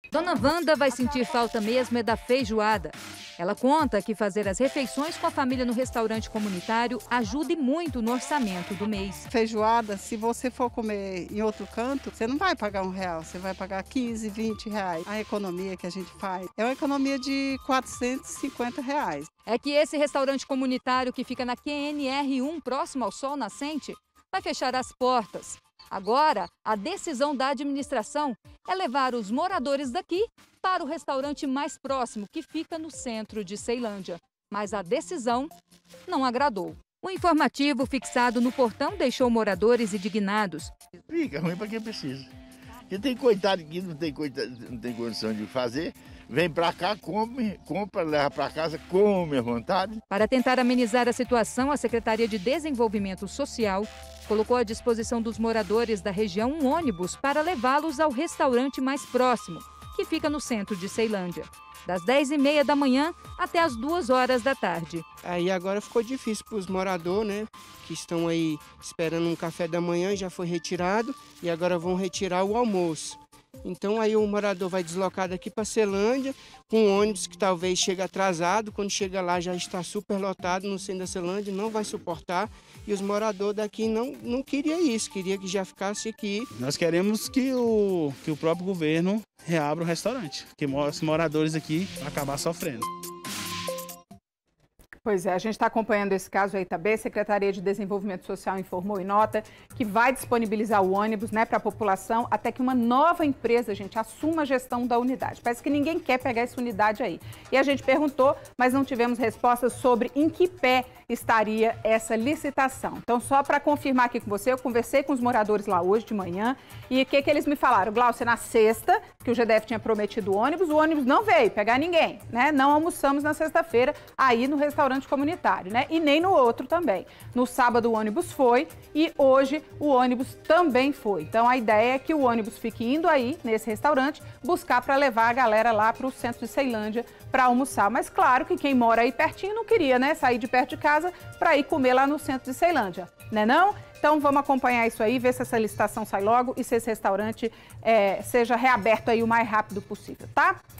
Dona Wanda vai sentir falta mesmo é da feijoada. Ela conta que fazer as refeições com a família no restaurante comunitário ajuda muito no orçamento do mês. Feijoada, se você for comer em outro canto, você não vai pagar R$1, você vai pagar 15, 20 reais. A economia que a gente faz é uma economia de R$450. É que esse restaurante comunitário que fica na QNR1, próximo ao Sol Nascente, vai fechar as portas. Agora, a decisão da administração é levar os moradores daqui para o restaurante mais próximo, que fica no centro de Ceilândia. Mas a decisão não agradou. O informativo fixado no portão deixou moradores indignados. Fica ruim para quem precisa. Porque tem coitado que não tem condição de fazer, vem para cá, come, compra, leva para casa, come à vontade. Para tentar amenizar a situação, a Secretaria de Desenvolvimento Social colocou à disposição dos moradores da região um ônibus para levá-los ao restaurante mais próximo, que fica no centro de Ceilândia, das 10h30 da manhã até as 2h da tarde. Aí agora ficou difícil para os moradores, né, que estão aí esperando um café da manhã, já foi retirado, e agora vão retirar o almoço. Então aí o morador vai deslocar daqui para Ceilândia, com um ônibus que talvez chegue atrasado, quando chega lá já está super lotado no centro da Ceilândia, não vai suportar. E os moradores daqui não queriam isso, queria que já ficasse aqui. Nós queremos que o próprio governo reabra o restaurante, que os moradores aqui vão acabar sofrendo. Pois é, a gente está acompanhando esse caso aí também. A Secretaria de Desenvolvimento Social informou em nota que vai disponibilizar o ônibus, né, para a população até que uma nova empresa, gente, assuma a gestão da unidade. Parece que ninguém quer pegar essa unidade aí. E a gente perguntou, mas não tivemos respostas sobre em que pé estaria essa licitação. Então, só para confirmar aqui com você, eu conversei com os moradores lá hoje de manhã e o que eles me falaram? Glaucia, na sexta, que o GDF tinha prometido o ônibus não veio pegar ninguém, né? Não almoçamos na sexta-feira aí no restaurante comunitário, né? E nem no outro também. No sábado o ônibus foi e hoje o ônibus também foi. Então a ideia é que o ônibus fique indo aí nesse restaurante buscar para levar a galera lá para o centro de Ceilândia para almoçar. Mas claro que quem mora aí pertinho não queria, né, sair de perto de casa para ir comer lá no centro de Ceilândia, né não? Então vamos acompanhar isso aí, ver se essa licitação sai logo e se esse restaurante seja reaberto aí o mais rápido possível, tá?